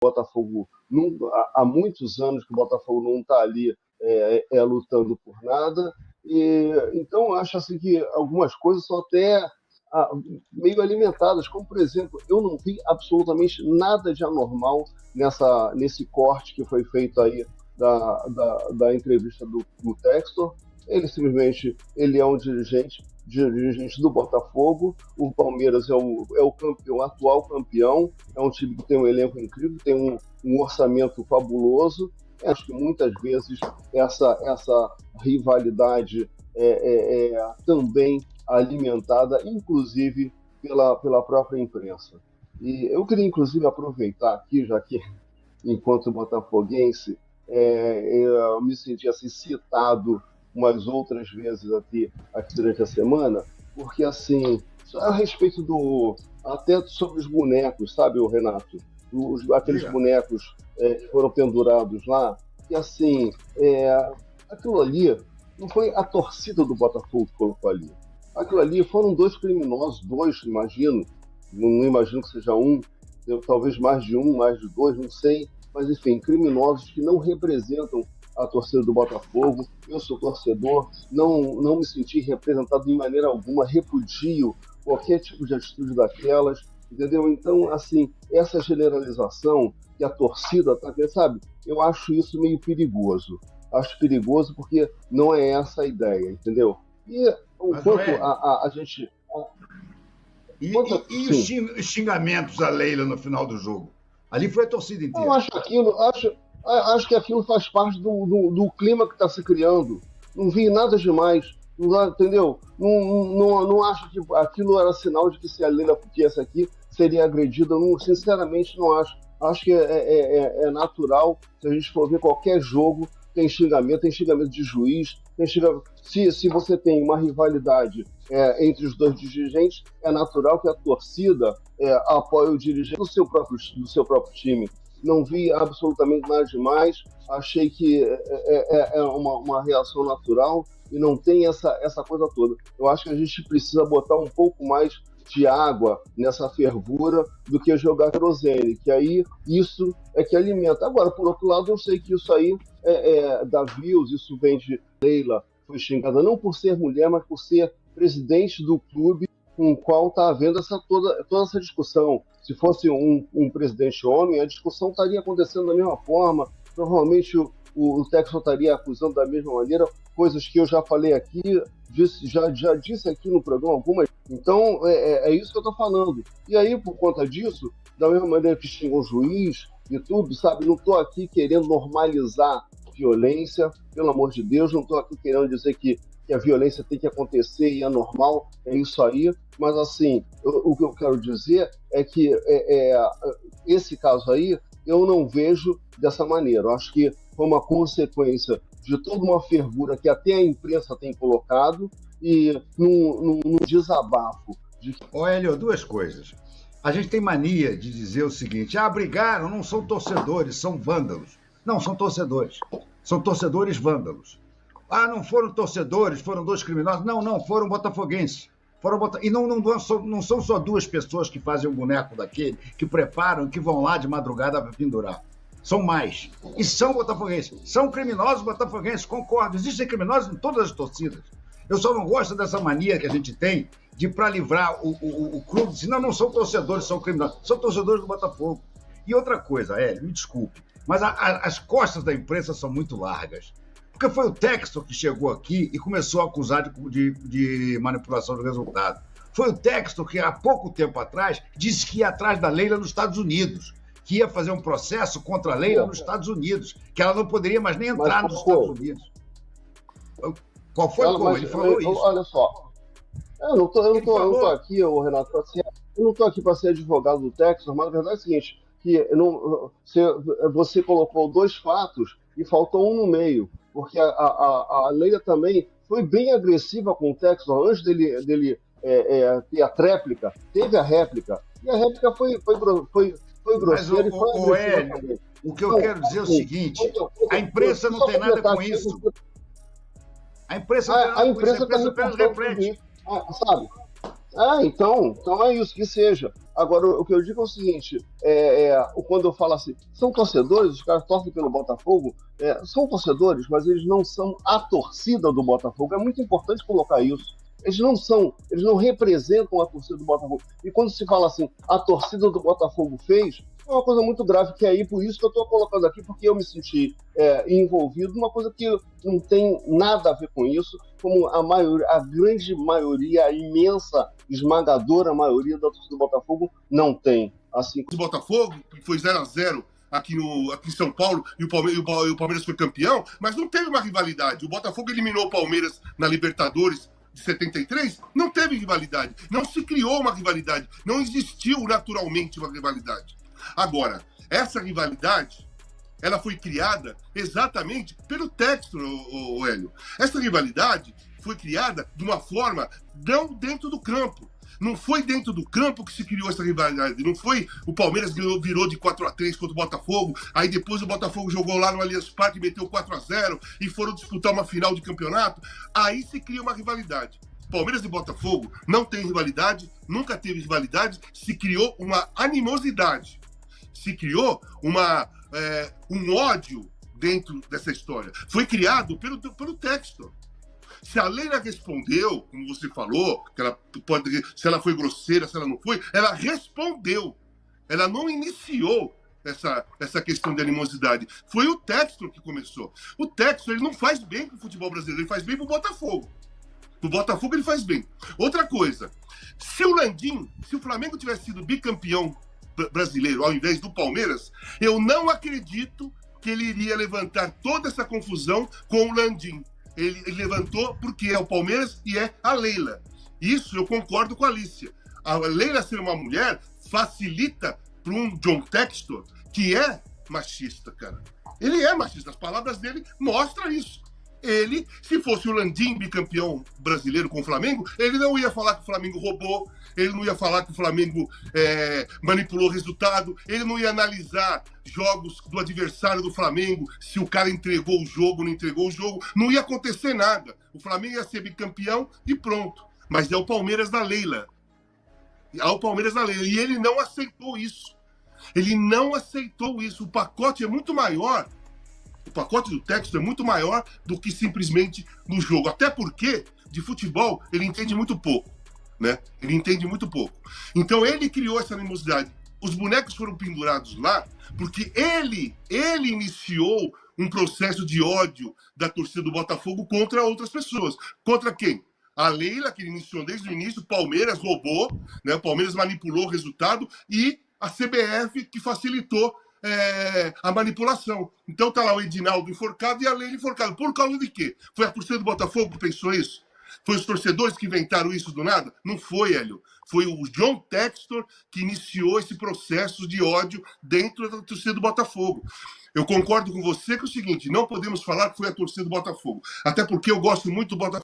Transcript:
Botafogo há muitos anos que o Botafogo não está ali lutando por nada. Então, acho assim, que algumas coisas são até meio alimentadas, como, por exemplo, eu não vi absolutamente nada de anormal nesse corte que foi feito aí da entrevista do Textor. Ele simplesmente é um dirigente do Botafogo. O Palmeiras é o campeão, o atual campeão, é um time que tem um elenco incrível, tem um orçamento fabuloso. Acho que muitas vezes essa rivalidade também alimentada, inclusive, pela própria imprensa. E eu queria, inclusive, aproveitar aqui, já que, enquanto botafoguense, eu me senti assim, citado umas outras vezes aqui durante a semana, porque, assim, a respeito até sobre os bonecos, sabe, Renato? Aqueles bonecos que foram pendurados lá, e, assim, aquilo ali não foi a torcida do Botafogo que colocou ali. Aquilo ali foram dois criminosos, imagino, não imagino que seja talvez mais de dois, não sei, mas enfim, criminosos que não representam a torcida do Botafogo. Eu sou torcedor, não me senti representado de maneira alguma, repudio qualquer tipo de atitude daquelas, entendeu? Então, assim, essa generalização que a torcida está tendo, sabe, eu acho isso meio perigoso. Acho perigoso porque não é essa a ideia, entendeu? E enquanto a gente... E os xingamentos à Leila no final do jogo? Ali foi a torcida inteira. Eu acho que aquilo faz parte do clima que está se criando. Não vi nada demais, entendeu? Não acho que aquilo era sinal de que se a Leila viesse aqui seria agredida. Sinceramente, não acho. Acho que é natural, se a gente for ver qualquer jogo, tem xingamento de juiz, tem xingamento. Se você tem uma rivalidade entre os dois dirigentes, é natural que a torcida apoie o dirigente do seu próprio time. Não vi absolutamente nada demais, achei que é uma reação natural e não tem essa coisa toda. Eu acho que a gente precisa botar um pouco mais de água nessa fervura do que jogar querosene, que aí isso é que alimenta. Agora, por outro lado, eu sei que isso aí dá views, isso vem de Leila, foi xingada não por ser mulher, mas por ser presidente do clube com o qual está havendo toda essa discussão. Se fosse um presidente homem, a discussão estaria acontecendo da mesma forma, provavelmente o Textor estaria acusando da mesma maneira, coisas que eu já falei aqui, já disse aqui no programa algumas. Então, é isso que eu estou falando. E aí, por conta disso, da mesma maneira que xingou o juiz e tudo, sabe, não estou aqui querendo normalizar violência, pelo amor de Deus, não estou aqui querendo dizer que a violência tem que acontecer e é normal, é isso aí, mas assim, o que eu quero dizer é que esse caso aí eu não vejo dessa maneira. Eu acho que foi uma consequência de toda uma fervura que até a imprensa tem colocado e num desabafo. Hélio, duas coisas. A gente tem mania de dizer o seguinte: brigaram, não são torcedores, são vândalos. Não, são torcedores. São torcedores vândalos. Não foram torcedores, foram dois criminosos. Não, foram botafoguenses. E não são só duas pessoas que fazem um boneco daquele, que preparam, que vão lá de madrugada para pendurar. São mais. E são botafoguenses. São criminosos botafoguenses, concordo. Existem criminosos em todas as torcidas. Eu só não gosto dessa mania que a gente tem de, para livrar o clube, dizer, não são torcedores, são criminosos. São torcedores do Botafogo. E outra coisa, Hélio, me desculpe, mas as costas da imprensa são muito largas. Porque foi o Textor que chegou aqui e começou a acusar de manipulação do resultado. Foi o Textor que, há pouco tempo atrás, disse que ia atrás da Leila nos Estados Unidos, que ia fazer um processo contra a Leila nos Estados Unidos, que ela não poderia mais nem entrar nos Estados Unidos. Qual foi o gol? Ele falou isso. Olha só, eu não tô aqui, Renato, eu não estou aqui para ser advogado do Textor, mas a verdade é o seguinte, que você colocou dois fatos e faltou um no meio, porque a Leila também foi bem agressiva com o Textor antes dele ter a tréplica, teve a réplica, e a réplica foi grosseira e foi agressiva. O que eu quero dizer é o seguinte, a imprensa não tem nada com isso. A imprensa não tem nada com isso, a imprensa apenas reflete. Sabe? Então é isso, que seja. Agora, o que eu digo é o seguinte, quando eu falo assim, são torcedores, os caras torcem pelo Botafogo, são torcedores, mas eles não são a torcida do Botafogo. É muito importante colocar isso. Eles não representam a torcida do Botafogo. E quando se fala assim, a torcida do Botafogo fez, é uma coisa muito grave, que é aí por isso que eu estou colocando aqui, porque eu me senti envolvido numa coisa que não tem nada a ver com isso, como a grande maioria, a imensa, esmagadora maioria da torcida do Botafogo não tem. Assim, o Botafogo, que foi 0-0 aqui em São Paulo, e o Palmeiras foi campeão, mas não teve uma rivalidade. O Botafogo eliminou o Palmeiras na Libertadores de 73, não teve rivalidade, não se criou uma rivalidade, não existiu naturalmente uma rivalidade. Agora, essa rivalidade, ela foi criada exatamente pelo Textor, o Hélio. Essa rivalidade foi criada de uma forma não dentro do campo. Não foi dentro do campo que se criou essa rivalidade. Não foi o Palmeiras virou de 4-3 contra o Botafogo, aí depois o Botafogo jogou lá no Allianz Parque e meteu 4-0 e foram disputar uma final de campeonato. Aí se cria uma rivalidade. Palmeiras e Botafogo não tem rivalidade, nunca teve rivalidade, se criou uma animosidade. Se criou um ódio dentro dessa história. Foi criado pelo Textor. Se a Leila respondeu, como você falou, que ela se ela foi grosseira, se ela não foi, ela respondeu. Ela não iniciou essa questão de animosidade. Foi o Textor que começou. O Textor, ele não faz bem para o futebol brasileiro, ele faz bem para o Botafogo. No Botafogo ele faz bem. Outra coisa, se o Flamengo tivesse sido bicampeão brasileiro ao invés do Palmeiras, eu não acredito que ele iria levantar toda essa confusão com o Landim. Ele levantou porque é o Palmeiras e é a Leila. Isso eu concordo com a Alicia. A Leila ser uma mulher facilita para um John Textor, que é machista, cara. Ele é machista, as palavras dele mostram isso. Ele, se fosse o Landim bicampeão brasileiro com o Flamengo, ele não ia falar que o Flamengo roubou, ele não ia falar que o Flamengo manipulou o resultado, ele não ia analisar jogos do adversário do Flamengo, se o cara entregou o jogo, não entregou o jogo, não ia acontecer nada. O Flamengo ia ser bicampeão e pronto. Mas é o Palmeiras da Leila. É o Palmeiras da Leila. E ele não aceitou isso. Ele não aceitou isso. O pacote é muito maior. O pacote do Textor é muito maior do que simplesmente no jogo. Até porque, de futebol, ele entende muito pouco. Né? Ele entende muito pouco. Então, ele criou essa animosidade. Os bonecos foram pendurados lá porque ele iniciou um processo de ódio da torcida do Botafogo contra outras pessoas. Contra quem? A Leila, que iniciou desde o início, o Palmeiras roubou, né? O Palmeiras manipulou o resultado e a CBF que facilitou a manipulação. Então tá lá o Edinaldo enforcado e a Leila enforcada. Por causa de quê? Foi a torcida do Botafogo que pensou isso? Foi os torcedores que inventaram isso do nada? Não foi, Hélio. Foi o John Textor que iniciou esse processo de ódio dentro da torcida do Botafogo. Eu concordo com você que é o seguinte, não podemos falar que foi a torcida do Botafogo. Até porque eu gosto muito do Botafogo.